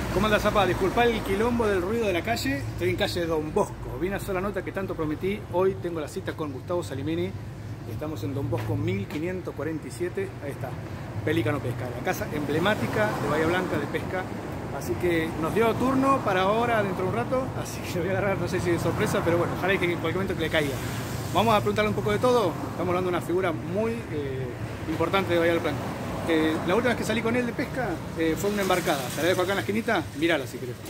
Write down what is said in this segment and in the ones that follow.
¿Cómo anda, Zapa? Disculpa el quilombo del ruido de la calle. Estoy en calle Don Bosco. Vine a hacer la nota que tanto prometí. Hoy tengo la cita con Gustavo Salimini. Estamos en Don Bosco 1547. Ahí está, Pelícano Pesca, la casa emblemática de Bahía Blanca de pesca. Así que nos dio turno para ahora, dentro de un rato. Así que le voy a agarrar, no sé si de sorpresa, pero bueno, ojalá que en cualquier momento que le caiga. Vamos a preguntarle un poco de todo. Estamos hablando de una figura muy importante de Bahía Blanca. La última vez que salí con él de pesca fue una embarcada. Se la dejo acá en la esquinita, mírala si querés.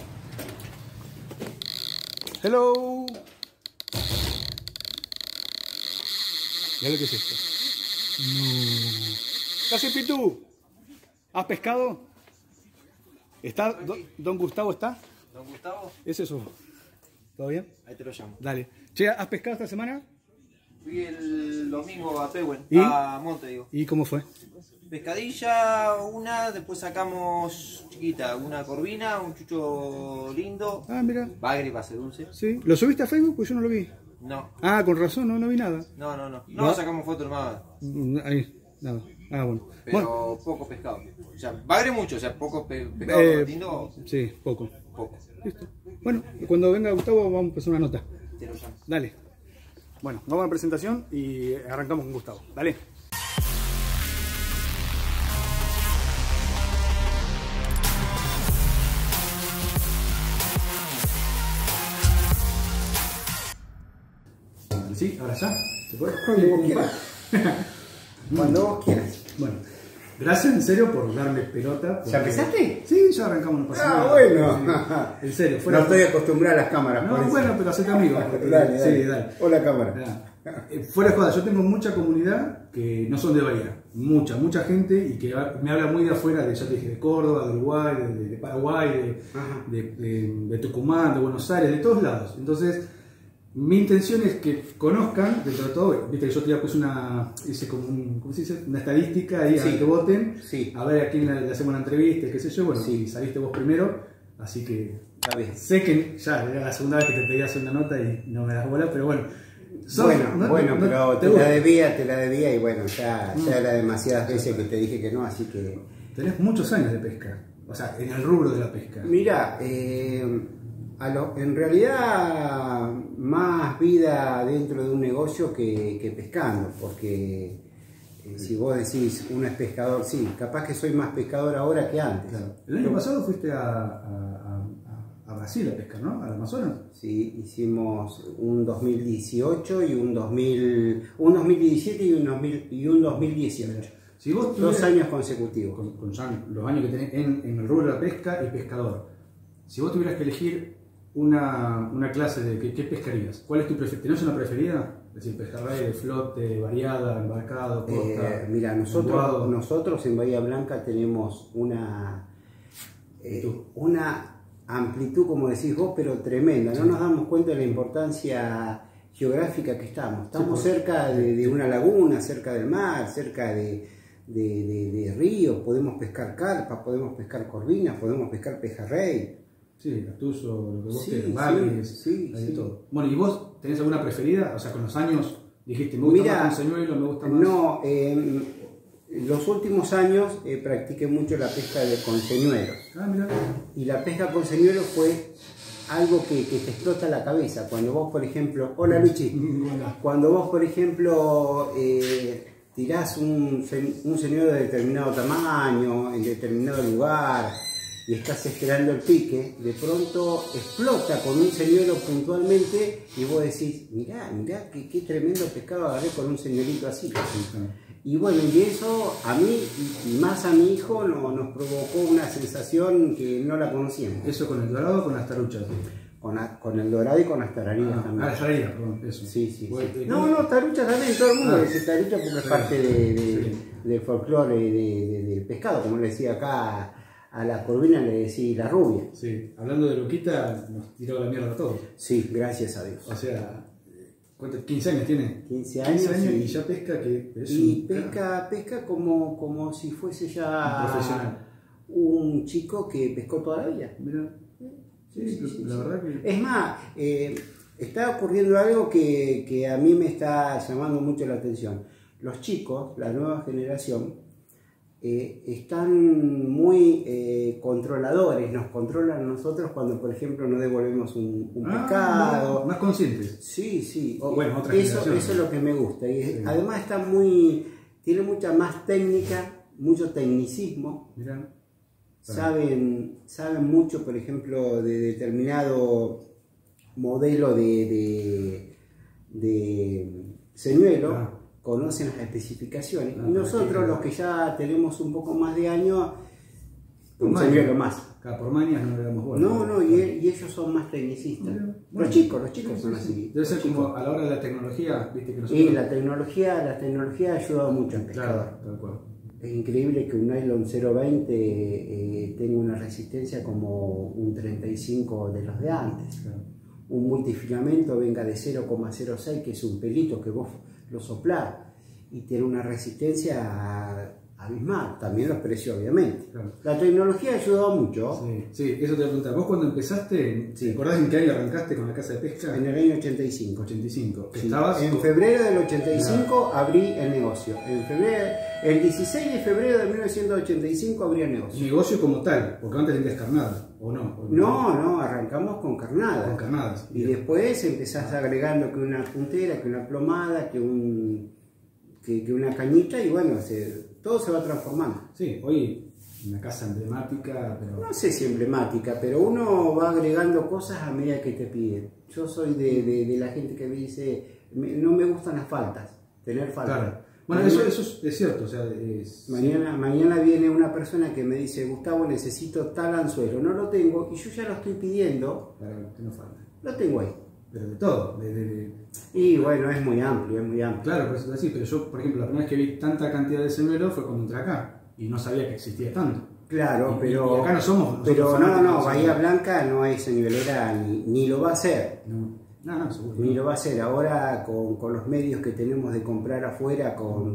Hello. Mirá lo que es esto. No. ¿Qué haces, Pitu? ¿Has pescado? ¿Está? ¿Don Gustavo está? ¿Don Gustavo? ¿Es eso? ¿Todo bien? Ahí te lo llamo. Dale. Che, ¿has pescado esta semana? Fui el domingo a Pehuen, ¿Y? a Monte, digo. ¿Y cómo fue? Pescadilla, una, después sacamos chiquita, una corvina, un chucho lindo. Ah, mira. Bagre para ser dulce. Sí. ¿Lo subiste a Facebook? Pues yo no lo vi. No. Ah, con razón, no vi nada. No sacamos fotos nomás. Ahí, nada. Ah, bueno. Pero Bueno, poco pescado. O sea, bagre mucho, o sea, poco pescado lindo. sí, poco. Poco. Listo. Bueno, cuando venga Gustavo vamos a empezar una nota. Te lo llamo. Dale. Bueno, vamos a la presentación y arrancamos con Gustavo. Dale. Sí, ahora ya. ¿Se puede? Cuando vos quieras. Cuando vos quieras. Bueno, gracias en serio por darle pelota. ¿Ya empezaste? Sí, ya arrancamos, no pasa nada. Bueno. Sí, en serio. No estoy acostumbrado a las cámaras. No, por eso. bueno, pero hacete amigo. Dale. Sí, dale. Hola, cámara. Fuera de joda, yo tengo mucha comunidad que no son de Bahía. Mucha gente y que me habla muy de afuera, ya te dije, de Córdoba, de Uruguay, de Paraguay, de Tucumán, de Buenos Aires, de todos lados. Entonces, mi intención es que conozcan, dentro de todo, viste que yo te ya puse hice como ¿cómo se dice? Una estadística ahí, Sí. a que voten, Sí. a ver a quién le hacemos una entrevista, qué sé yo. Bueno, Sí. saliste vos primero, así que Está bien. sé que ya era la segunda vez que te pedí hacer una nota y no me das bola, pero bueno. Pero te la debía y bueno, ya era demasiadas veces que te dije que no, así que... Tenés muchos años de pesca, o sea, en el rubro de la pesca. Mira, en realidad más vida dentro de un negocio que pescando, porque si vos decís uno es pescador, sí, capaz que soy más pescador ahora que antes. Claro. El año pasado fuiste a Brasil a pescar, ¿no? ¿Al Amazonas? Sí, hicimos un 2018 y un 2017 y un 2018. Si vos 2 años consecutivos. Con ya los años que tenés en el rubro de la pesca y pescador, si vos tuvieras que elegir una clase de ¿qué pescarías? ¿Cuál es tu preferida? ¿Tenés una preferida? Es decir, pejerrey, flote, variada, embarcado, costa. Mira, nosotros en Bahía Blanca tenemos una amplitud, como decís vos, pero tremenda. No nos damos cuenta de la importancia geográfica que estamos. Estamos cerca de una laguna, cerca del mar, cerca de ríos. Podemos pescar carpa, podemos pescar corvinas, podemos pescar pejerrey. Sí, gatuso, lo que vos quieras, bagres, sí. de todo. Bueno, ¿y vos tenés alguna preferida? O sea, con los años dijiste, me gusta más con señuelo, me gusta más... No, los últimos años practiqué mucho la pesca con señuelos. Ah, mira. Y la pesca con señuelos fue algo que te explota la cabeza. Cuando vos, por ejemplo... Hola, Luchi. Cuando vos, por ejemplo, tirás un señuelo de determinado tamaño, en determinado lugar, y estás esperando el pique, de pronto explota con un señuelo puntualmente y vos decís, mirá, qué tremendo pescado agarré con un señuelito así. Y bueno, y eso a mí y más a mi hijo nos provocó una sensación que no la conocíamos. ¿Eso con el dorado o con las taruchas? Con el dorado y con las tararidas también. Ah, las tararidas, perdón, eso. Sí. Bueno, No, taruchas también, todo el mundo dice tarucha porque es parte del folclore del pescado, como le decía acá. A la corvina le decía la rubia. Sí, hablando de Luquita, nos tiró la mierda a todos. Sí, gracias a Dios. O sea, ¿cuántos? 15 años tiene. 15 años. Y ya pesca que es pesca como si fuese ya un profesional. Un chico que pescó toda la vida. Mira, sí, la verdad que... Es más, está ocurriendo algo que a mí me está llamando mucho la atención. Los chicos, la nueva generación, están muy controladores, nos controlan a nosotros cuando, por ejemplo, no devolvemos un pescado. Más conscientes. Sí, sí. Bueno, eso es lo que me gusta. Y sí. Además tiene mucha más técnica, mucho tecnicismo. Mirá. Saben mucho, por ejemplo, de determinado modelo de señuelo, conocen las especificaciones. Y nosotros, los que ya tenemos un poco más de años, un señuelo más. Por mañas no le damos bola. No, y ellos son más tecnicistas. Los chicos son así. Debe ser como a la hora de la tecnología, viste que nosotros... Y la tecnología ha ayudado mucho al pescador. Claro, tal cual. Es increíble que un nylon 020 tenga una resistencia como un 35 de los de antes. Claro. Un multifilamento venga de 0,06, que es un pelito que vos lo soplás, y tiene una resistencia abismal. También los precios, obviamente. Claro. La tecnología ha ayudado mucho. Sí, eso te voy a preguntar. ¿Vos cuando empezaste, ¿te acordás en qué año arrancaste con la casa de pesca? En el año 85. 85. Sí. En febrero del 85 abrí el negocio. El 16 de febrero de 1985 abrí el negocio. ¿Negocio como tal? Porque antes vendías carnada, ¿o no? No, arrancamos con carnadas. Con carnadas. Y después empezás agregando que una puntera, que una plomada, que una cañita, y bueno, todo se va transformando. Sí, hoy una casa emblemática, pero... No sé si emblemática, pero uno va agregando cosas a medida que te piden. Yo soy de la gente que me dice, no me gustan las faltas, tener faltas. Claro. Bueno, eso es cierto. O sea, mañana viene una persona que me dice, Gustavo, necesito tal anzuelo. No lo tengo y yo ya lo estoy pidiendo. Claro, que no falta. Lo tengo ahí. Pero de todo. Y bueno, es muy amplio, Claro, por eso te decía, pero yo, por ejemplo, la primera vez que vi tanta cantidad de señuelos fue cuando entré acá. Y no sabía que existía tanto. Claro, pero... Y acá no somos... Pero no, Bahía Blanca no hay señuelera ni lo va a hacer. No, seguro. Ni lo va a hacer. Ahora con los medios que tenemos de comprar afuera,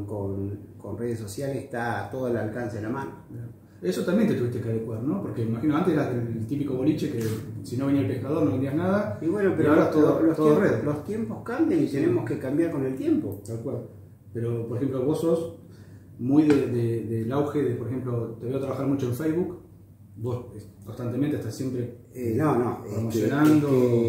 con redes sociales, está todo al alcance de la mano. Eso también te tuviste que adecuar, ¿no? Porque imagino antes era el típico boliche que si no venía el pescador no vendías nada. Y bueno, pero ahora los tiempos cambian y tenemos que cambiar con el tiempo. Tal cual. Pero, por ejemplo, vos sos muy del auge de, por ejemplo, te veo trabajar mucho en Facebook. Vos constantemente estás siempre promocionando.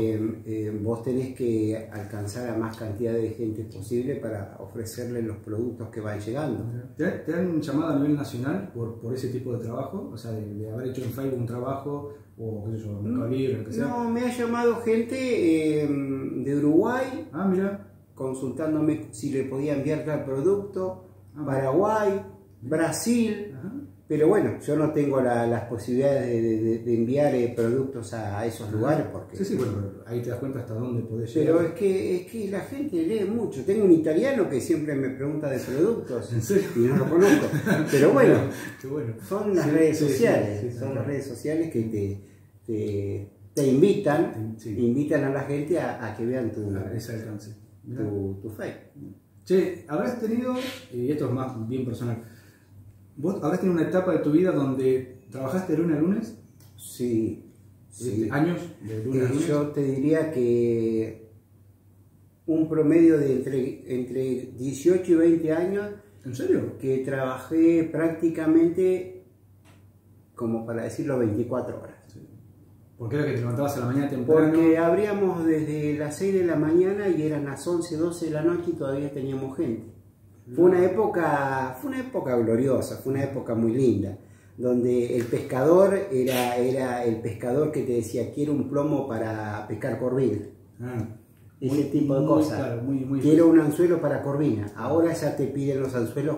Vos tenés que alcanzar a más cantidad de gente posible para ofrecerle los productos que van llegando. ¿Te han llamado a nivel nacional por ese tipo de trabajo? O sea, de haber hecho en Facebook un trabajo, o qué sé yo, Mercado Libre, lo que sea. No, me ha llamado gente de Uruguay, mira, consultándome si le podía enviar tal producto, Paraguay, Brasil. Ajá. Pero bueno, yo no tengo las posibilidades de enviar productos a esos lugares porque... Sí, bueno, ahí te das cuenta hasta dónde podés llegar. Pero es que la gente lee mucho. Tengo un italiano que siempre me pregunta de productos. ¿En serio? Y no lo conozco. Pero bueno, Qué bueno. son las redes sociales. Son las redes sociales que te invitan a la gente a que vean ese alcance. Tu fe. Che, habrás tenido, y esto es más bien personal, ¿vos habrás tenido una etapa de tu vida donde trabajaste de lunes a lunes? Sí. ¿Años de lunes a lunes? Yo te diría que un promedio de entre 18 y 20 años. ¿En serio? Que trabajé prácticamente, como para decirlo, 24 horas. Sí. ¿Por qué era que te levantabas a la mañana temprano? Porque abríamos desde las 6 de la mañana y eran las 11, 12 de la noche y todavía teníamos gente. Fue una época gloriosa, fue una época muy linda, donde el pescador era el pescador que te decía, quiero un plomo para pescar corvina. Ese tipo de cosas. Claro, muy quiero un anzuelo para corvina. Ahora ya te piden los anzuelos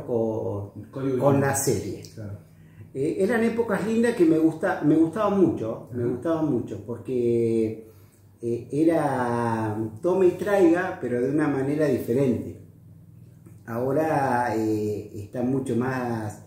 con la serie. Claro. Eran épocas lindas que me gustaban mucho, porque era toma y traiga, pero de una manera diferente. Ahora está mucho más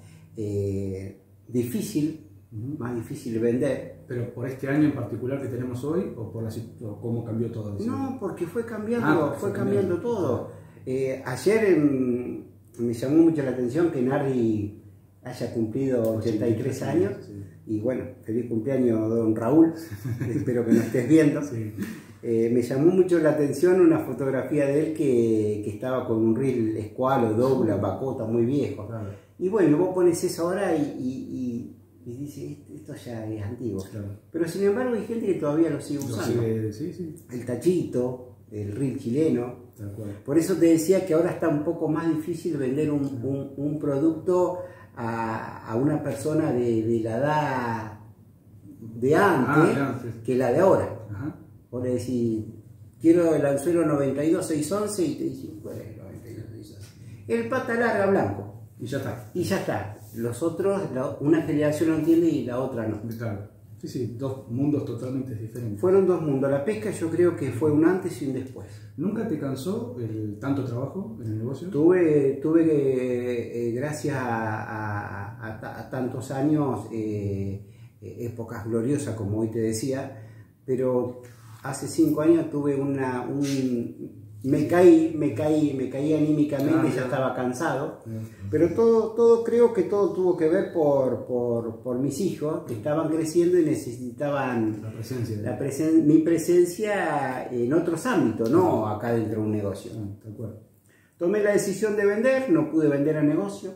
difícil vender. ¿Pero por este año en particular que tenemos hoy o por cómo cambió todo? No, porque fue cambiando todo. Ayer me llamó mucho la atención que Nardi haya cumplido 83 años. Sí. Y bueno, feliz cumpleaños, don Raúl. Espero que nos estés viendo. Sí. Me llamó mucho la atención una fotografía de él que estaba con un reel Squalo, Dobla, Bacota, muy viejo. Claro. Y bueno, vos pones eso ahora y dices, esto ya es antiguo. Claro. Pero sin embargo hay gente que todavía lo sigue usando. Sí, sí. El tachito, el reel chileno. Tal cual. Por eso te decía que ahora está un poco más difícil vender un producto a una persona de la edad de antes que la de ahora. Ajá. Vos le decís, quiero el anzuelo 92-611 y te dicen, ¿cuál es el 92-611? El pata larga blanco. Y ya está. Y ya está. Los otros, una generación lo entiende y la otra no. Claro. Sí, sí, dos mundos totalmente diferentes. Fueron dos mundos. La pesca yo creo que fue un antes y un después. ¿Nunca te cansó el tanto trabajo en el negocio? Tuve que, gracias a tantos años, épocas gloriosas, como hoy te decía, pero hace 5 años tuve me caí anímicamente, ya estaba cansado, pero todo creo que todo tuvo que ver por mis hijos, que estaban creciendo y necesitaban mi presencia en otros ámbitos, no acá dentro de un negocio. De acuerdo. Tomé la decisión de vender, no pude vender a negocio,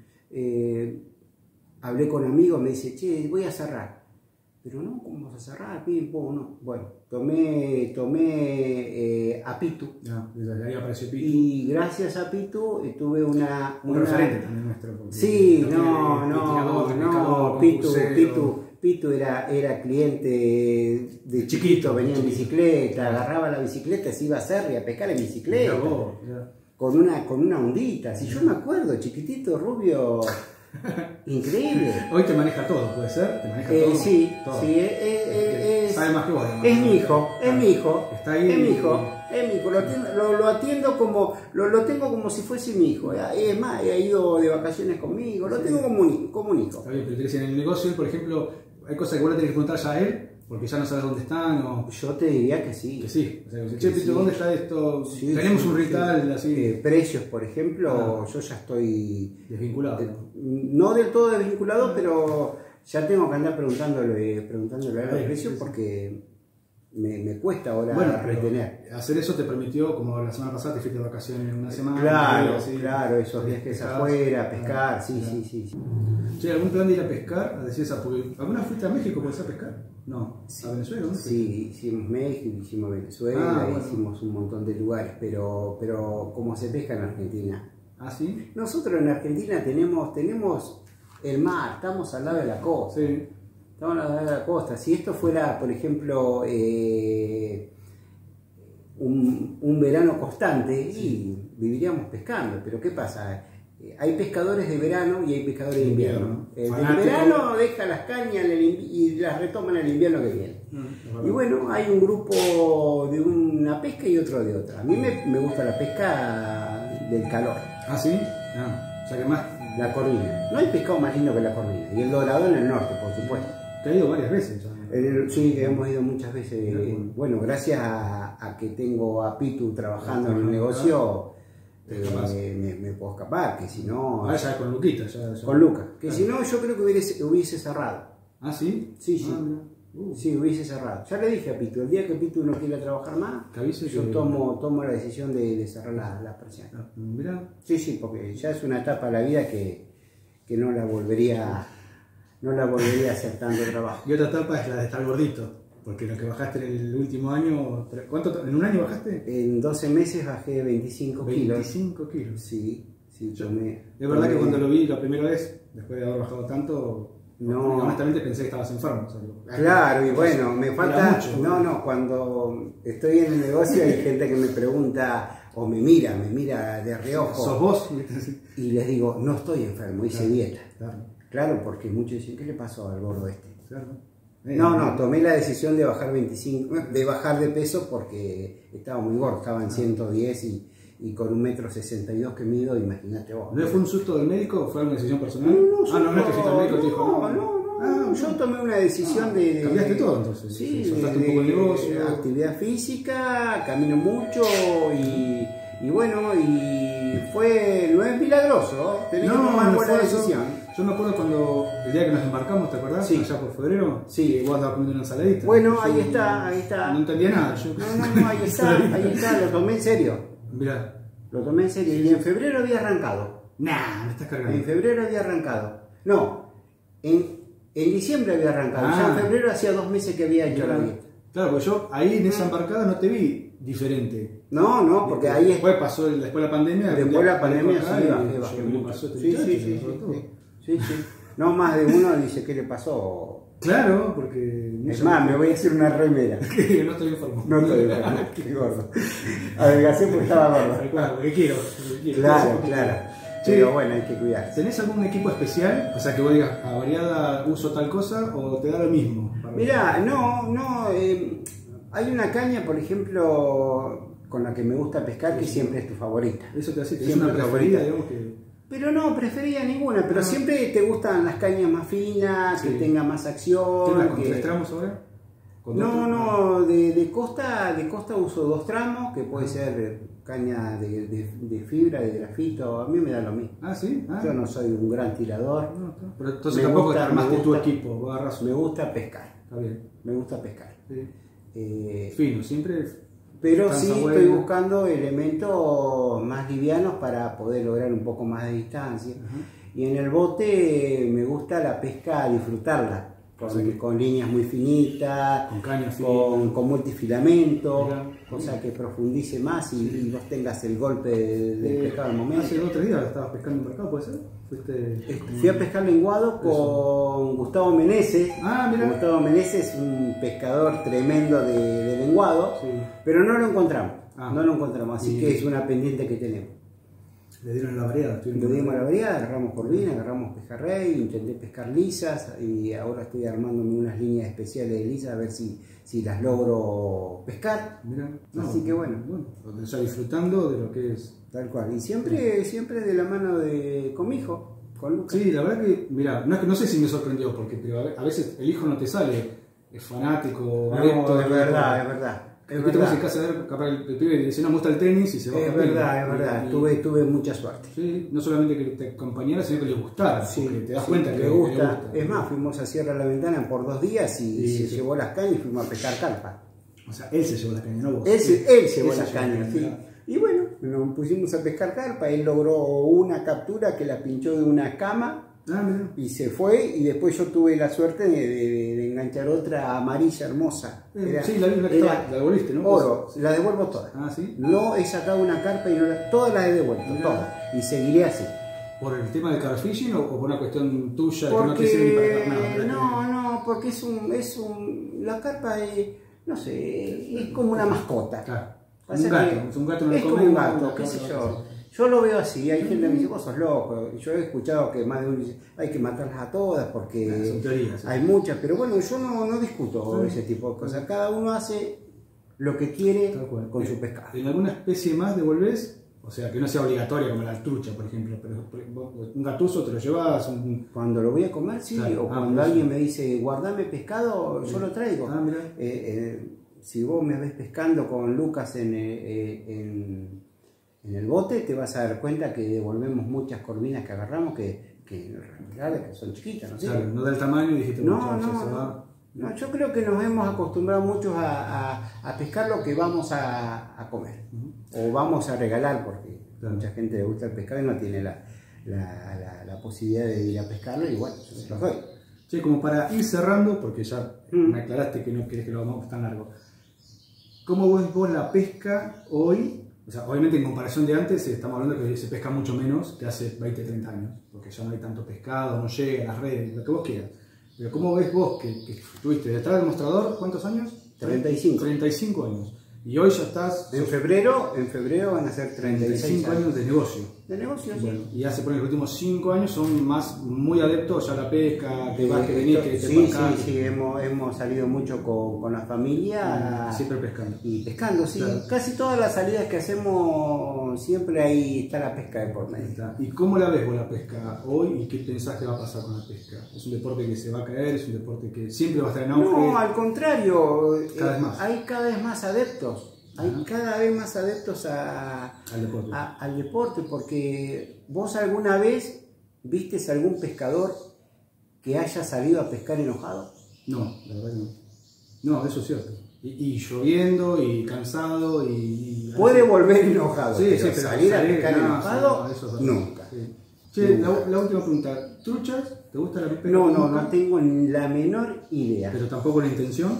hablé con amigos, me dice, che, voy a cerrar. Pero no, ¿cómo vas a cerrar? Pim, pum, no. Bueno, tomé a Pitu. Ahí apareció Pitu. Y gracias a Pitu tuve un referente también nuestro. Sí, no, Pitu era cliente de chiquito, venía en bicicleta, agarraba la bicicleta, se iba a Cerri a pescar en bicicleta. Con una ondita. Si yo me acuerdo, chiquitito, rubio. Increíble. Hoy te maneja todo, ¿puede ser? ¿Te maneja todo? Sí, todo. Sí, sabe más que vos. Es mi hijo, es mi hijo. Está ahí. Es mi hijo. Lo atiendo como, lo tengo como si fuese mi hijo. Es más, ha ido de vacaciones conmigo, lo tengo como un hijo. Está bien, pero en el negocio, por ejemplo, hay cosas que vos le tenés que preguntar ya a él, porque ya no sabes dónde están. O... Yo te diría que sí. Que sí. O sea, che, Pito, ¿dónde está esto? Sí, tenemos un ritual así. Precios, por ejemplo, yo ya estoy desvinculado. No del todo desvinculado, pero ya tengo que andar preguntándole a los precios porque me cuesta ahora retener. Hacer eso te permitió, como la semana pasada te fuiste de vacaciones una semana. Claro, esos viajes afuera, pescar, sí. Che, ¿algún plan de ir a pescar? A decir esa, ¿alguna fuiste a México por ir a pescar? No, sí. ¿A Venezuela? ¿No? Sí, hicimos México, hicimos Venezuela, hicimos un montón de lugares, pero como se pesca en Argentina. ¿Ah, sí? Nosotros en Argentina tenemos el mar, estamos al lado de la costa. Sí. Estamos al lado de la costa. Si esto fuera, por ejemplo, un verano constante, y viviríamos pescando, pero ¿qué pasa? Hay pescadores de verano y hay pescadores de invierno. El del verano deja las cañas y las retoman en el invierno que viene. Y bueno, hay un grupo de una pesca y otro de otra. A mí me gusta la pesca del calor. ¿Ah, sí? O sea que más... La corvina. No hay pescado más lindo que la corvina. Y el dorado en el norte, por supuesto. Te he ido varias veces. Sí, hemos ido muchas veces. Bueno, gracias a que tengo a Pitu trabajando en el negocio, me puedo escapar, que si no... Ah, ya con Luquita. Con Lucas. Que si no, yo creo que hubiese cerrado. ¿Ah, sí? Sí. Sí, hubiese cerrado. Ya le dije a Pitu, el día que Pitu no quiera trabajar más, yo tomo la decisión de cerrar las persianas. Mirá. Sí, porque ya es una etapa de la vida que no la volvería a hacer tanto trabajo. Y otra etapa es la de estar gordito, porque lo que bajaste en el último año, ¿cuánto? ¿En un año bajaste? En 12 meses bajé 25 kilos. 25 kilos. Sí, tomé. Es verdad que cuando lo vi la primera vez, después de haber bajado tanto, honestamente pensé que estabas enfermo. Claro, y bueno, me falta... Cuando estoy en el negocio hay gente que me pregunta o me mira de reojo. ¿Sos vos? Y les digo, no estoy enfermo, hice dieta. Claro, porque muchos dicen, ¿qué le pasó al gordo este? Tomé la decisión de bajar de peso porque estaba muy gordo, estaba en 110 y con 1,62 m que mido, imagínate vos. ¿No fue un susto del médico? ¿Fue una decisión personal? No es que fuiste al médico y te dijo, yo tomé una decisión de... Cambiaste todo entonces. Sí, soltaste un poco el negocio. Actividad física, camino mucho y bueno, no es milagroso, tenés que tomar buena decisión. Yo me acuerdo cuando el día que nos embarcamos, ¿te acordás? Sí. Allá por febrero. Sí. Que vos andabas comiendo una ensaladita. Bueno, Yo ahí está. No entendía nada. Yo... No, ahí está, lo tomé en serio. Mirá. Lo tomé en serio y en febrero había arrancado. Nah, me estás cargando. En febrero había arrancado. No, en diciembre había arrancado. Ah. Ya en febrero hacía 2 meses que había hecho la dieta. Claro, porque yo ahí en esa embarcada no te vi diferente. No, porque ahí después pasó después la pandemia. Después la pandemia acá sí, y bajé yo, mucho. pasó este Sí, muchacho, sí, me sí, pasó todo. sí. No, más de uno dice, ¿qué le pasó? Claro, porque... Es más, me voy a hacer una remera. Que no estoy enfermo. No estoy enfermo, qué gordo. Adelgacé porque estaba gordo. Claro, porque quiero. Claro. Sí. Pero bueno, hay que cuidarse. ¿Tenés algún equipo especial? O sea, que vos digas, a variada uso tal cosa, o te da lo mismo. Mirá, hay una caña, por ejemplo, con la que me gusta pescar, que siempre es tu favorita. Eso te hace, es Siempre una preferida, digamos que... Pero no, prefería ninguna, pero siempre te gustan las cañas más finas, Sí. que tengan más acción. ¿Tienes con que- 3 tramos ahora? ¿Con dos tramos? No, de costa uso 2 tramos, que puede ser caña de fibra, de grafito, a mí me da lo mismo. Ah, ¿sí? Ah. Yo no soy un gran tirador, No, está. Pero entonces Me tampoco gusta, armaste me tu gusta. equipo, vos agarrás me gusta pescar, Está bien. me gusta pescar. Sí. Fino, siempre... Pero Cansa sí buena. estoy buscando elementos más livianos para poder lograr un poco más de distancia. Y en el bote me gusta la pesca, disfrutarla, con líneas muy finitas, Con cañas con multifilamento, Mirá. cosa que profundice más y vos tengas el golpe del pescado al momento. Hace 2 o 3 días estabas pescando en mercado, ¿puede ser? Fui a pescar lenguado con Gustavo Meneses. Ah, mira. Gustavo Meneses es un pescador tremendo de lenguado, Sí. pero no lo encontramos. Ah. No lo encontramos, así Y- que es una pendiente que tenemos. Le dieron la variedad. Le dimos la variedad, agarramos corvina, agarramos pejerrey, intenté pescar lisas y ahora estoy armándome unas líneas especiales de lisas a ver si las logro pescar. Mira, Así que bueno. O sea, disfrutando de lo que es. Tal cual. Y siempre de la mano con mi hijo, con Lucas. Sí, la verdad que, mira, no sé si me sorprendió, porque pero a veces el hijo no te sale, es fanático, No, adepto, es verdad, es verdad. Es Porque te vas en verdad, casa a ver, capaz el pibe dice, no me gusta el tenis y se va es contigo. verdad. Y- Tuve mucha suerte. Sí, no solamente que te acompañara, sino que le gustara, Sí, porque te das sí, cuenta que le le gusta. Es más, fuimos a Sierra La Ventana por 2 días y Sí, se sí. llevó las cañas y fuimos a pescar carpa. O sea, él se llevó la caña, no vos. Él llevó Él las se cañas, llevó sí. la- Y bueno, nos pusimos a pescar carpa, él logró una captura que la pinchó de una cama Ah, mira. y se fue y después yo tuve la suerte de enganchar otra amarilla hermosa. Sí, la devolviste, ¿no? Oro, la devuelvo todas. Ah, sí. No he sacado una carpa y todas las he devuelto, Mirá. todas. Y seguiré así. ¿Por el tema del carfishing o por una cuestión tuya de que no te sirve ni para Porque nada? no, porque la carpa es, no sé, es como una mascota. Claro. Pasa Un gato, que es un gato, no le es como comemos, un gato, una qué sé cabra, yo. Yo lo veo así, hay gente que me dice, vos sos loco. Yo he escuchado que más de uno dice, hay que matarlas a todas porque Son teorías, sí. hay muchas, pero bueno, yo no discuto ese tipo de cosas. Cada uno hace lo que quiere Tal cual. con su pescado. ¿En alguna especie más devolvés? O sea, que no sea obligatoria como la trucha, por ejemplo, pero un gatuso te lo llevas, Cuando lo voy a comer, sí, Claro. o cuando por eso. alguien me dice, guardame pescado, yo lo traigo. Ah, mira. Si vos me ves pescando con Lucas en el bote, te vas a dar cuenta que devolvemos muchas corvinas que agarramos que en realidad que son chiquitas, ¿no? Claro, no da el tamaño y dijiste, No, muchacho, se no, va. no, yo creo que nos hemos acostumbrado muchos a pescar lo que vamos a comer o vamos a regalar, porque Claro. mucha gente le gusta el pescado y no tiene la posibilidad de ir a pescarlo y bueno, yo se los doy. Sí, como para ir cerrando, porque ya Mm. me aclaraste que no querés que lo hagamos tan largo. ¿Cómo ves vos la pesca hoy? O sea, obviamente en comparación de antes, estamos hablando que se pesca mucho menos que hace 20, 30 años, porque ya no hay tanto pescado, no llega, las redes, lo que vos quieras. Pero ¿cómo ves vos que estuviste detrás del mostrador, cuántos años? 35. 35 años. Y hoy ya estás En febrero van a ser 36 años de negocio. de negocio. Bueno, y hace por los últimos 5 años son muy adeptos ya a la pesca, que vas, que venís, que te Sí, embarcás, sí, hemos salido mucho con la familia siempre pescando. y pescando, sí. Claro. Casi todas las salidas que hacemos, siempre ahí está la pesca de por medio. ¿Y cómo la ves vos la pesca hoy y qué pensás que va a pasar con la pesca? ¿Es un deporte que se va a caer? ¿Es un deporte que siempre va a estar en auge? No, al contrario, Cada vez más. hay cada vez más adeptos. Hay cada vez más adeptos Al deporte. al deporte, porque vos alguna vez ¿viste algún pescador que haya salido a pescar enojado? No, la verdad que no. No, eso es cierto. Y lloviendo, y cansado, y puede volver enojado, sí, pero sí, salir a pescar no, enojado, eso es verdad. nunca. Sí. Che, la última pregunta. ¿Truchas? ¿Te gusta la pesca? No tengo ni la menor idea. Pero tampoco la intención.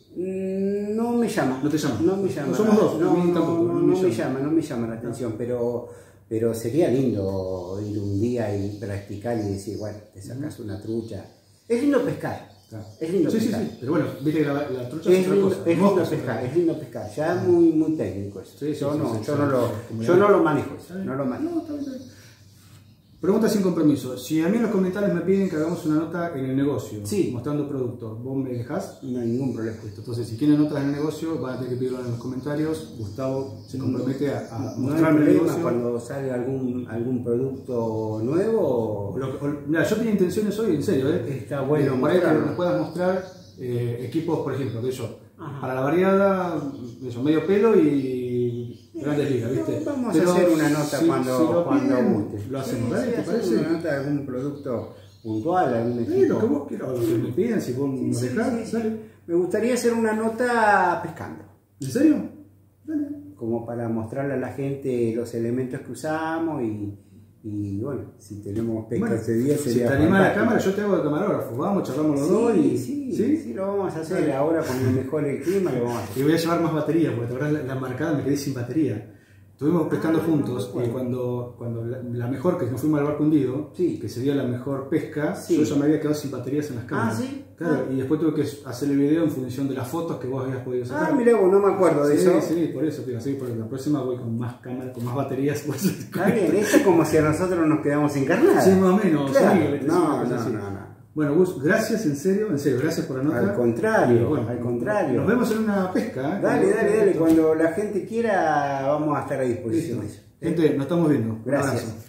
No me llama. ¿No te llama? No me llama. No somos dos. No, a mí tampoco, no me llama la atención, pero sería lindo ir un día y practicar y decir, bueno, te sacas una trucha. Es lindo pescar. Es lindo pescar. Sí, pero bueno, viste que la trucha es otra lindo, cosa. es lindo pescar, ya es muy técnico eso. Sí, yo no lo manejo eso, no lo manejo. No, está bien. Pregunta sin compromiso. Si a mí en los comentarios me piden que hagamos una nota en el negocio, sí, mostrando productos, ¿vos me dejás? No hay ningún problema. Entonces, si quieren notas en el negocio, van a tener que pedirlo en los comentarios. Gustavo se compromete a no mostrarme hay el problema negocio. Cuando salga algún producto nuevo. Mira, yo tenía intenciones hoy, en serio, está bueno por ahí que mostrarlo. nos puedas mostrar equipos, por ejemplo, que para la variada, medio pelo y grandes ligas, ¿viste? Vamos a hacer una nota cuando guste. Lo hacemos, Sí, ¿vale? ¿Te hacemos parece? una nota de algún producto puntual, algún equipo. Lo que vos quieras, lo que me pidan, si vos nos dejás, dale. Me gustaría hacer una nota pescando. ¿En serio? Dale. Como para mostrarle a la gente los elementos que usamos y bueno, si tenemos pesca ese día sería. Si te animas a la cámara, yo te hago de camarógrafo. Vamos, charlamos los dos y. Sí, lo vamos a hacer. Ahora cuando mejore el clima lo vamos a hacer. Y voy a llevar más batería, porque te verdad la marcada me quedé sin batería. Estuvimos pescando juntos y cuando la mejor, que nos fuimos al barco hundido, que sería la mejor pesca, yo ya me había quedado sin baterías en las cámaras. ¿Sí? Claro, y después tuve que hacer el video en función de las fotos que vos habías podido sacar. Mirá vos, no me acuerdo de eso. Sí, por eso, tío, por la próxima voy con más cámaras, con más baterías. Está bien, esto es como si a nosotros nos quedamos encarnados. Sí, más o menos. Claro. Sí, No. Bueno, Gus, gracias, en serio, gracias por la nota. Al contrario, al contrario. Nos vemos en una pesca. Dale, cuando la gente quiera vamos a estar a disposición de eso. Gente, nos estamos viendo. Gracias.